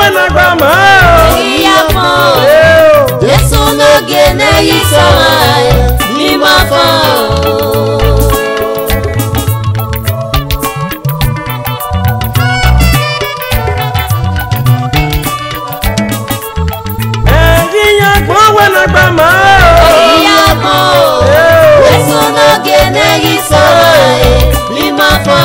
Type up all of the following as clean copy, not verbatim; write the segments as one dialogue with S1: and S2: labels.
S1: na gbama.
S2: Iya mo. Yesu no gene yisai. Mima fa.
S1: Iya gbowe na gbama.
S2: Iya mo. Yesu no gene yisai. Mima fa.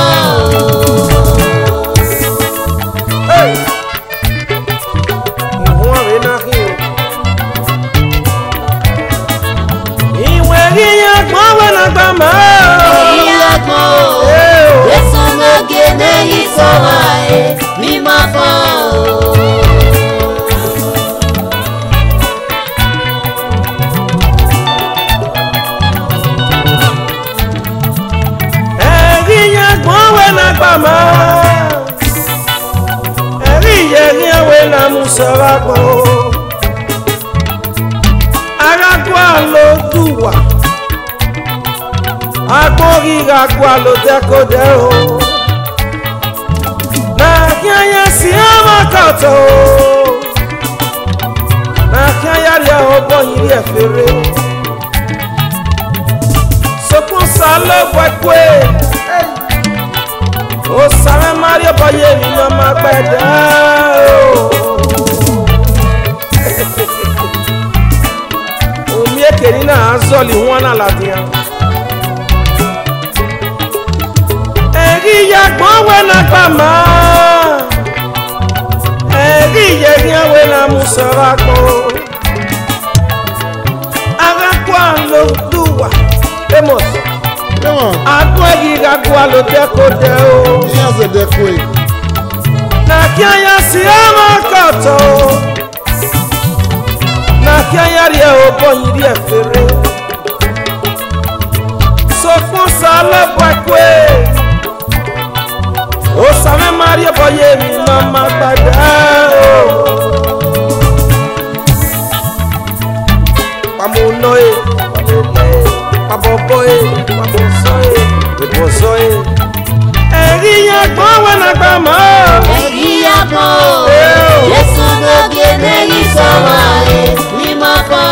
S1: Agua lo decodero na kaya siama kato na kaya ya obo yiri efere sokun salo kwekwe o sare mario baye mi no magbeda o mi ekeri na azoli won na latia Iya gbowe na gbama. Iya gbowe na musarako. Agakwa lo duwa. Emos. Agwa giga gwa lo dekode o.
S3: Iya ze dekwe.
S1: Na kaya siama kato. Na kaya rie obo yiri efere. Sokun sale kwekwe. O same Maria boye mi mama bada pamunoe paboboe pabosoe eriya gbowe na gbama
S2: eriya gbo Yesu no gene yisawa ni mako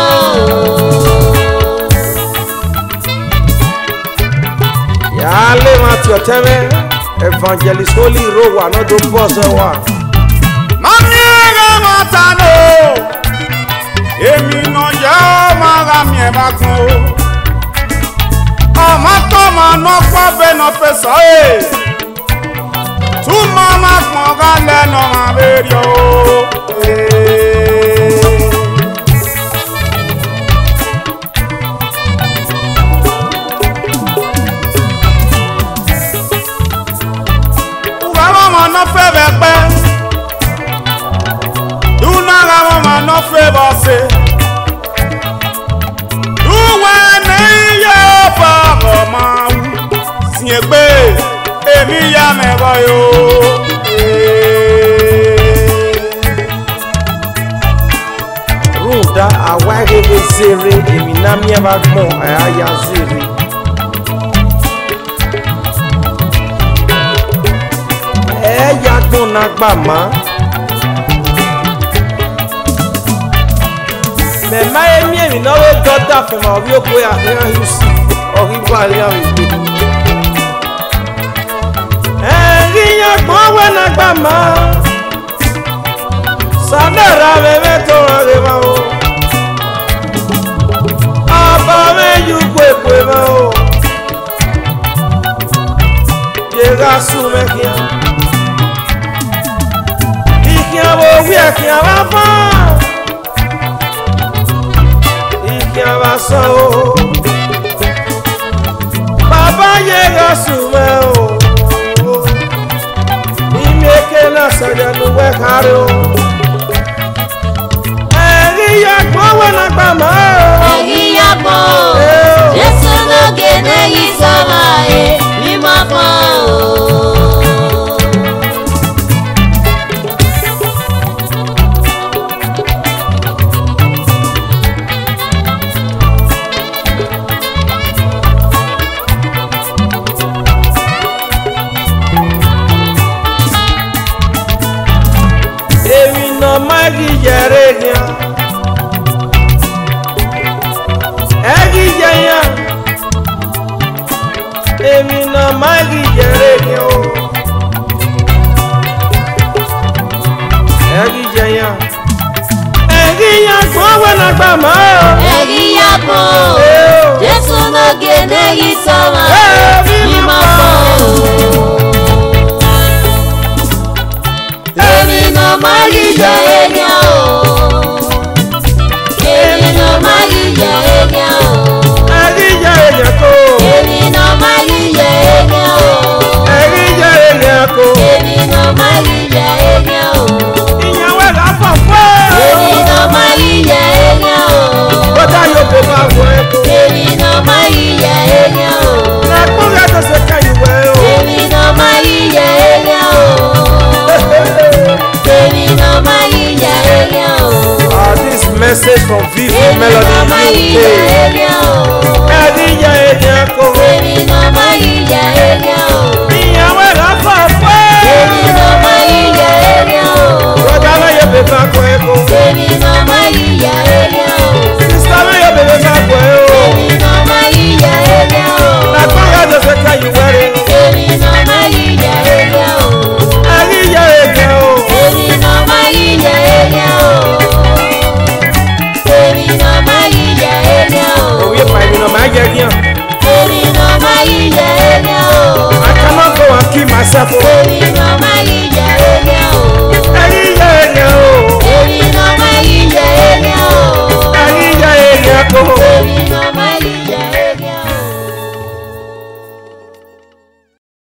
S1: ya le ma ti oteme Evangelist Holy Rowa no do bozo wa.
S3: Mami ga matano. Èmi no ya ma mi e ba kan o. Ama to ma no pa be no pesa e. Tu mama pon ga le no ma beri o. No favor pe do na ga mama no favor se do when ye pa mama si egbe emi ya me bo yo
S1: Runda awage be zere emi na mi e ba gbon aya zere yagun na gbama me ma emi no we goda fe ma obi oko ya ran yusi ori wa le ran ibe yagun we na gbama sadara bebe to re ma o aba me yu kwe ma o llega su me kia we can have so Baba llega su meo y me queda salir no hueco Eguilla gbowe na gbama
S2: Eguilla gbo Yesu no gene yisawa ni mako
S1: magi jerenya. Egi jenya. Emi no magi jerenya. Egi jenya. Egi ya gbowe na gba ma.
S2: Egi ya gbo. Jesu no gene yi sama. Mi ma fo. Emi no magi jerenya o. Emi no magi jerenya o.
S1: Egi jerenya ko.
S2: Emi no magi jerenya o.
S1: Egi jerenya ko.
S2: Emi no magi jerenya o.
S1: Iyawe la fofo.
S2: Emi no magi jerenya o.
S1: Bota yo ko ba wo e ko.
S2: Emi no magi jerenya o.
S1: Na ko ga to se kan iwe o.
S2: Emi no magi jerenya o. Emi no magi jerenya o.
S1: This message from Vivi
S2: Emi no
S1: Melody
S2: magi
S1: UK.
S2: jerenya o.
S1: Egi jerenya ko.
S2: Emi no magi jerenya o.
S1: Iyawe la fofo.
S2: Emi no magi jerenya o.
S1: Bota la yo be ba ko e ko.
S2: Emi no magi jerenya o.
S1: Sister la yo be ba ko e o.
S2: Emi no magi jerenya o.
S1: Na ko ga to se kan iwe re.
S2: Emi no magi jerenya o.
S1: Egi jerenya o.
S2: Emi no magi jerenya o. Emi no magi jerenya o.
S1: Oye pa mi no ma jerenya.
S2: Emi no magi jerenya o.
S1: I cannot go and kill myself.
S2: Emi